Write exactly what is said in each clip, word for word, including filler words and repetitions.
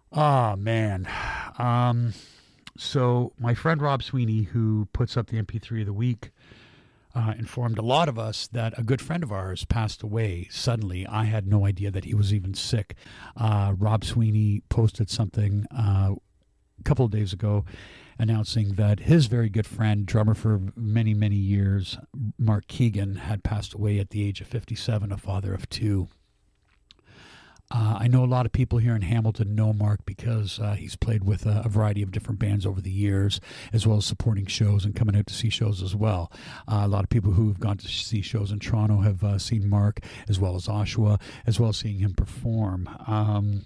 Oh, man. Um, so my friend Rob Sweeney, who puts up the M P three of the week, uh, informed a lot of us that a good friend of ours passed away suddenly. I had no idea that he was even sick. Uh, Rob Sweeney posted something uh, a couple of days ago announcing that his very good friend, drummer for many, many years, Mark Keigan, had passed away at the age of fifty-seven, a father of two. Uh, I know a lot of people here in Hamilton know Mark because uh, he's played with a, a variety of different bands over the years, as well as supporting shows and coming out to see shows as well. Uh, a lot of people who have gone to see shows in Toronto have uh, seen Mark, as well as Oshawa, as well as seeing him perform. Um,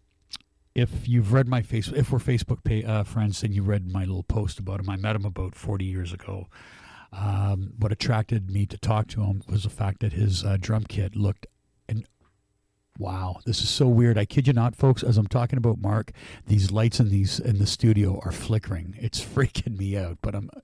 if you've read my face, if we're Facebook pay, uh, friends, then you read my little post about him. I met him about forty years ago. Um, what attracted me to talk to him was the fact that his uh, drum kit looked an Wow, this is so weird. I kid you not, folks, as I'm talking about Mark, these lights in these in the studio are flickering. It's freaking me out, but I'm,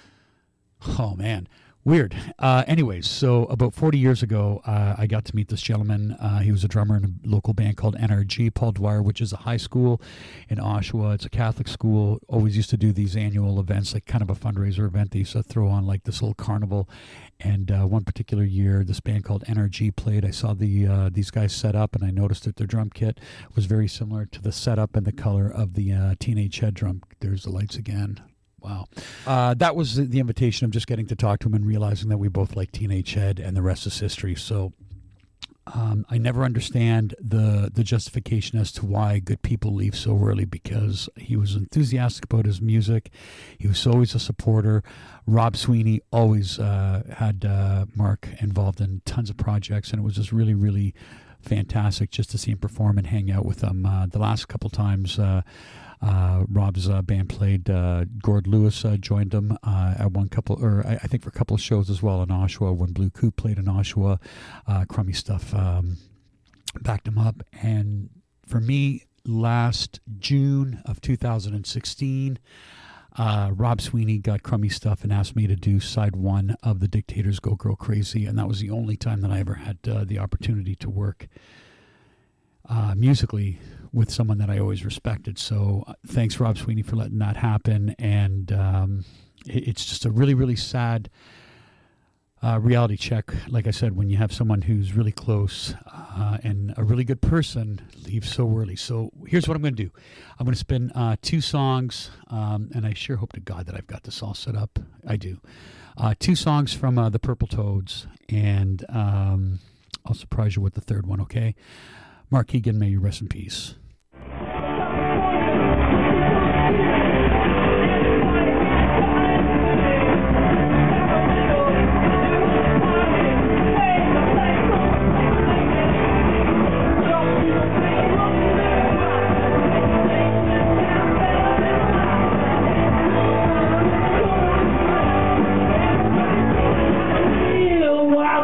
oh man, weird. Uh, anyways, so about forty years ago, uh, I got to meet this gentleman. Uh, he was a drummer in a local band called N R G, Paul Dwyer, which is a high school in Oshawa. It's a Catholic school. Always used to do these annual events, like kind of a fundraiser event. They used to throw on like this little carnival. And uh, one particular year, this band called N R G played. I saw the uh, these guys set up, and I noticed that their drum kit was very similar to the setup and the color of the uh, Teenage Head drum. There's the lights again. Wow. Uh, that was the invitation of just getting to talk to him and realizing that we both like Teenage Head, and the rest is history. So um, I never understand the the justification as to why good people leave so early, because he was enthusiastic about his music. He was always a supporter. Rob Sweeney always uh, had uh, Mark involved in tons of projects, and it was just really, really fantastic just to see him perform and hang out with him. Uh, the last couple times uh, uh, Rob's uh, band played, uh, Gord Lewis uh, joined him uh, at one couple, or I, I think for a couple of shows as well in Oshawa. When Blue Coupe played in Oshawa, uh, Crummy Stuff um, backed him up. And for me, last June of two thousand sixteen, Uh, Rob Sweeney got Crummy Stuff and asked me to do side one of The Dictators Go Girl Crazy, and that was the only time that I ever had uh, the opportunity to work uh, musically with someone that I always respected. So uh, thanks, Rob Sweeney, for letting that happen. And um, it, it's just a really, really sad uh, reality check. Like I said, when you have someone who's really close uh, and a really good person leave so early. So here's what I'm going to do. I'm going to spin uh, two songs, um, and I sure hope to God that I've got this all set up. I do. Uh, two songs from uh, the Purple Toads, and um, I'll surprise you with the third one, okay? Mark Keigan, may you rest in peace. Wow.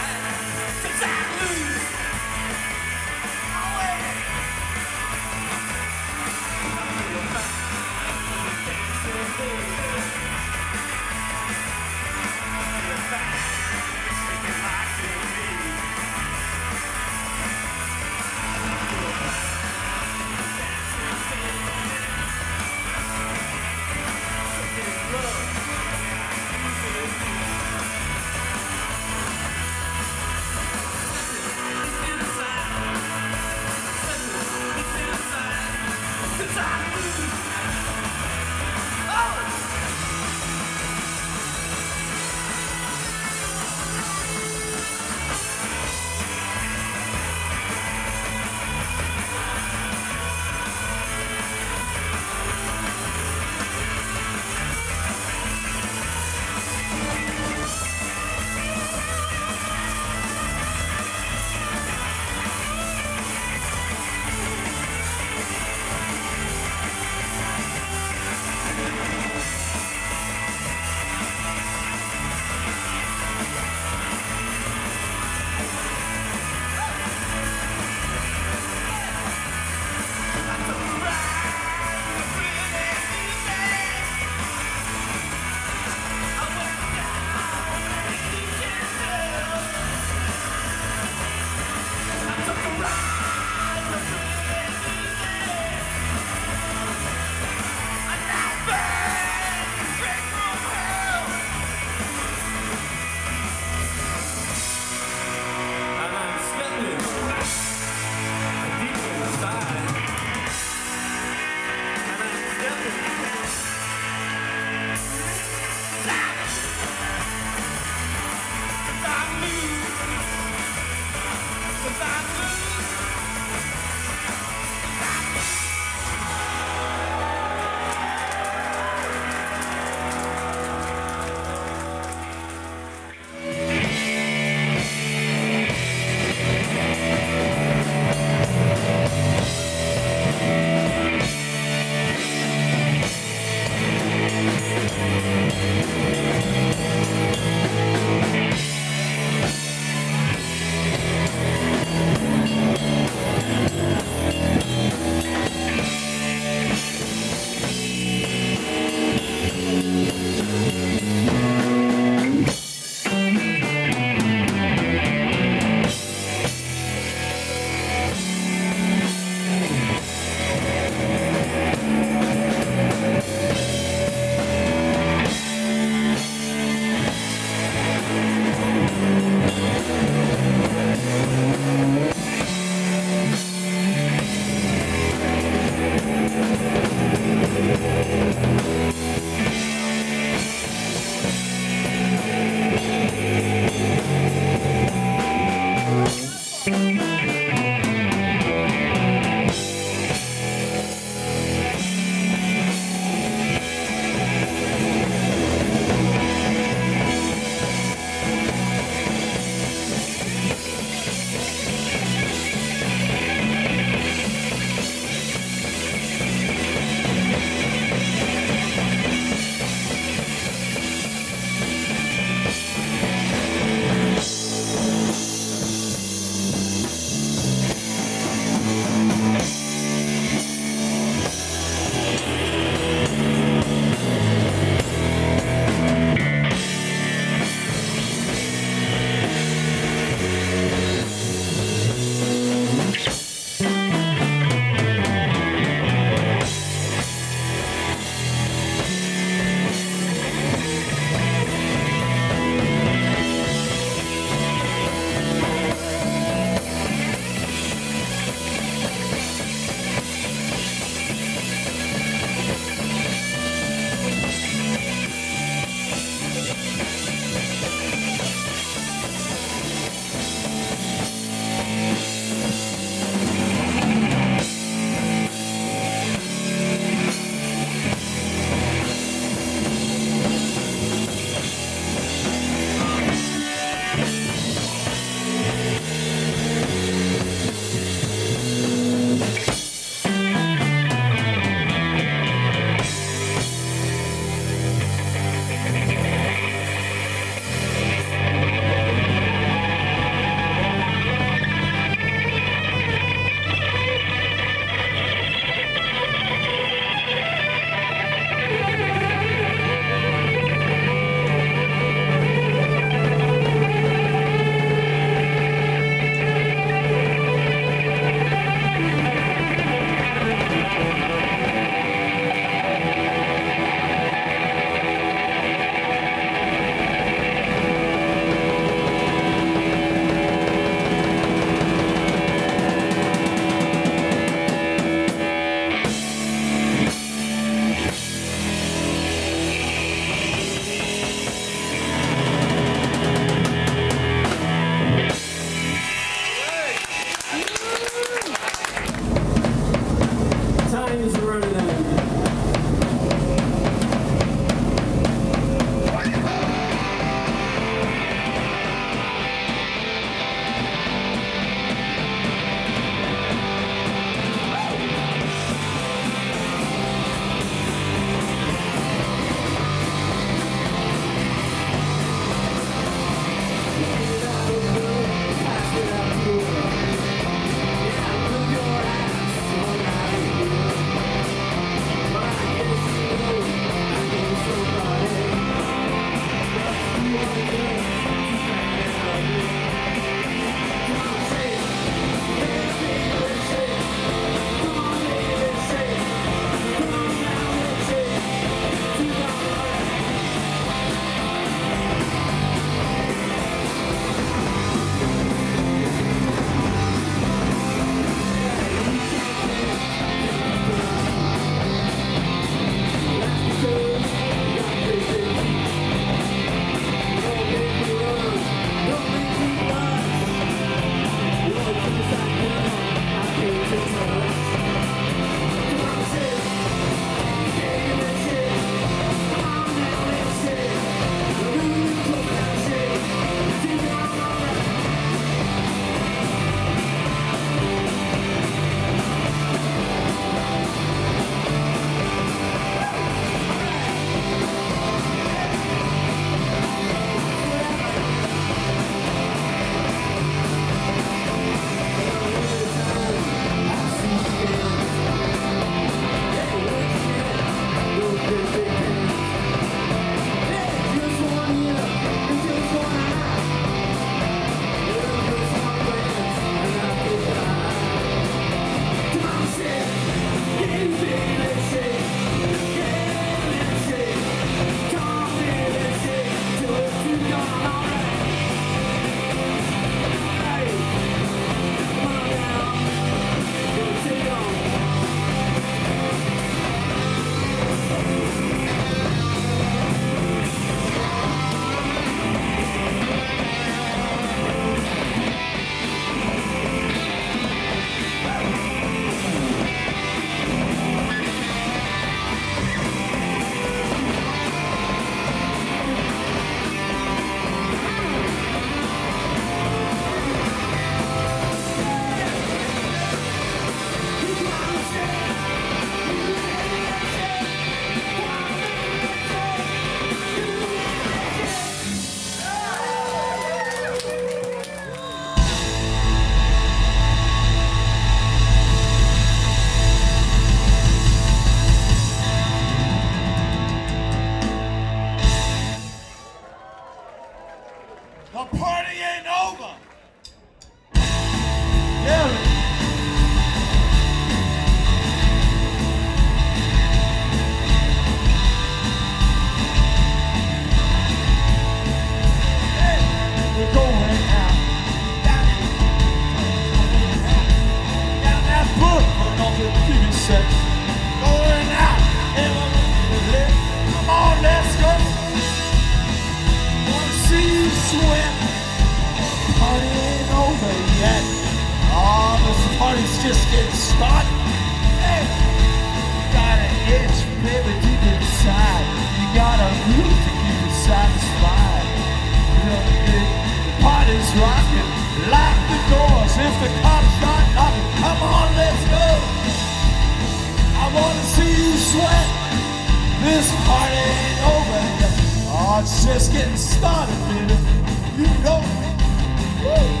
It's just getting started. Hey, you got an itch, baby, deep inside. You got a move to keep you satisfied. You know, the party's rocking. Lock the doors if the cops start knocking. Come on, let's go. I wanna see you sweat. This party ain't over yet. Oh, it's just getting started, baby. You know it. Woo.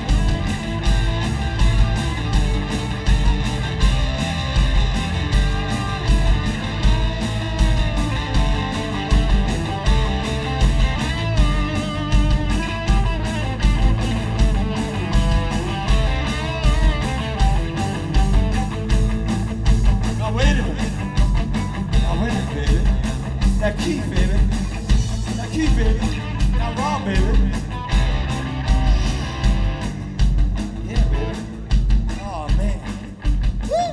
Now keep, baby. Now keep, baby. Now raw, baby. Yeah, baby. Oh, man. Woo!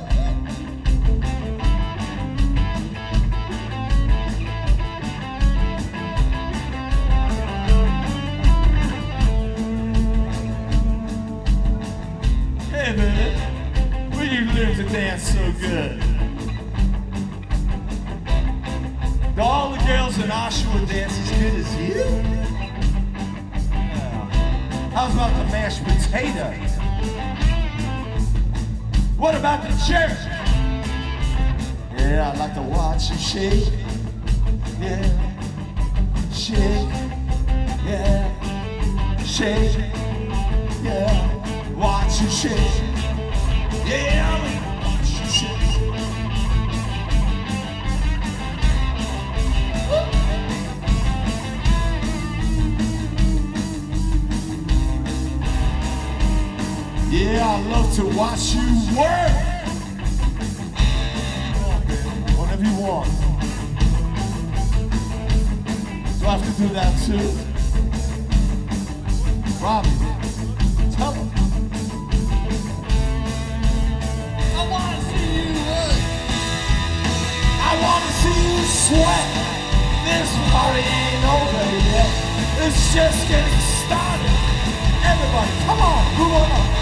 Hey, baby. Where you learn to dance so good? Do all the girls in Oshawa dance as good as you? Yeah. How's about the mashed potato? What about the church? Yeah, I like to watch you shake. Yeah, shake. Yeah, shake. Yeah, watch you shake. Yeah, I like to watch you shake. Yeah, I love to watch you work. Whatever you want. Do I have to do that too? Robbie, tell him. I wanna see you work. I wanna see you sweat. This party ain't over yet. It's just getting started. Everybody, come on, move on up.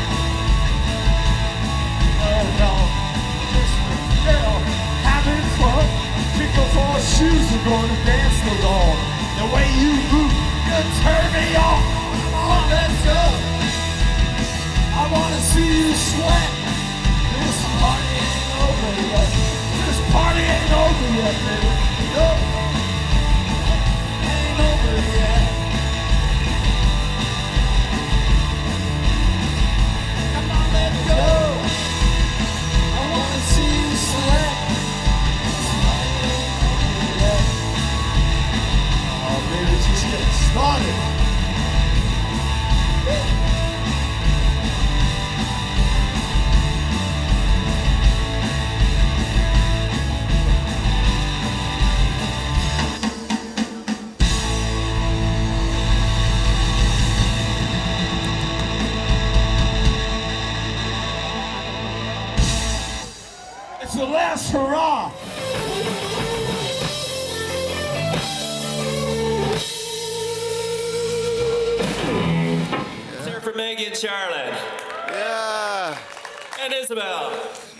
Oh no, just a girl having fun. Kick off all her shoes and going to dance the lawn. The way you move, you turn me on. Come on, let's go. I wanna see you sweat. This party ain't over yet. This party ain't over yet, baby. No, ain't over yet. Come on, let's go. See you sweat. Oh, baby, just getting started. It's the last hurrah. Sir for Maggie and Charlotte. Yeah. And Isabel.